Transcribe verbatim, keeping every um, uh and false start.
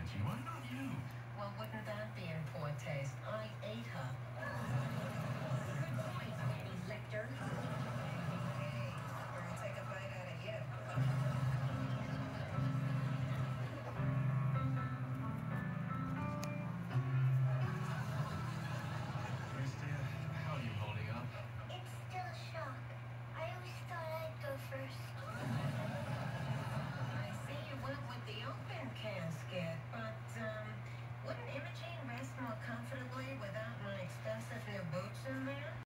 Why not you? Well, wouldn't that be in poor taste? I ate her.